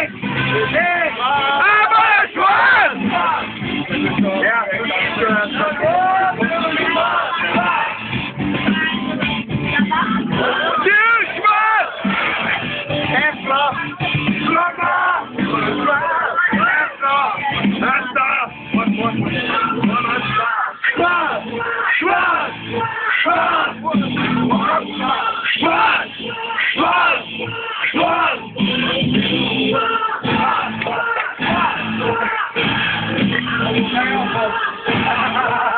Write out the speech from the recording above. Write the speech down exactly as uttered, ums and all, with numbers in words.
Six! Six! Aber Schwarz! Ja, Tschüss, Schwarz! Hefner! Schwarz! Schwarz! Hefner! Hefner! Schwarz! Schwarz! Schwarz! Schwarz! Schwarz! Schwarz!